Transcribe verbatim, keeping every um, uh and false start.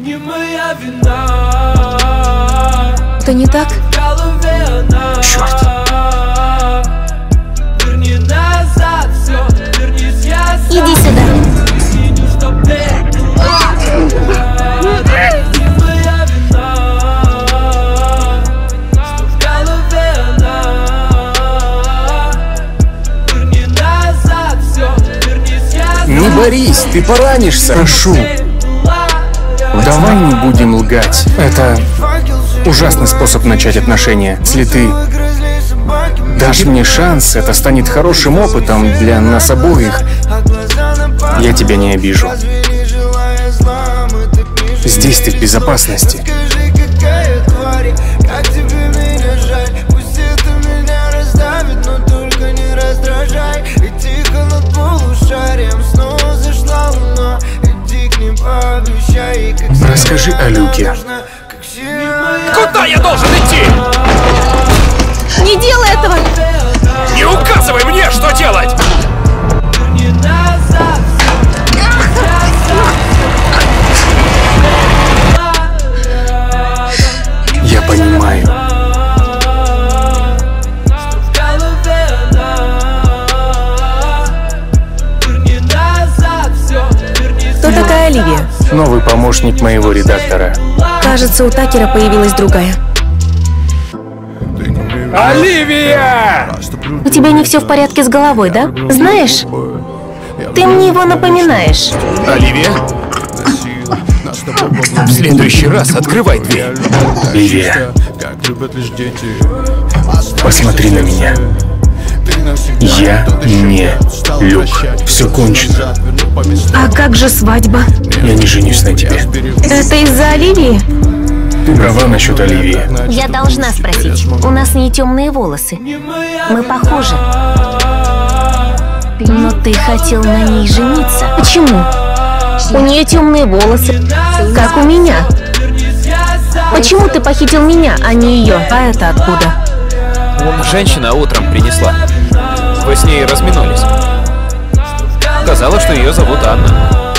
Не моя вина. Это не так? Черт. Верни назад все, вернись, я сам. Иди сюда. Не борись, ты поранишься. Прошу. Давай не будем лгать. Это ужасный способ начать отношения. Если ты дашь мне шанс, это станет хорошим опытом для нас обоих. Я тебя не обижу. Здесь ты в безопасности. Расскажи о Люке. Куда я должен идти? Не делай этого! Не указывай мне, что делать! Я понимаю. Кто такая Оливия? Новый помощник моего редактора. Кажется, у Такера появилась другая. Оливия! У тебя не все в порядке с головой, да? Знаешь, ты мне его напоминаешь. Оливия? В следующий раз открывай дверь. Оливия, посмотри на меня. Я не Люк. Все кончено. А как же свадьба? Я не женюсь на тебе. Это из-за Оливии? Ты права насчет Оливии. Я должна спросить. У нас не темные волосы. Мы похожи. Но ты хотел на ней жениться. Почему? У нее темные волосы, как у меня. Почему ты похитил меня, а не ее? А это откуда? Женщина утром принесла. Вы с ней разминулись. Сказала, что ее зовут Анна.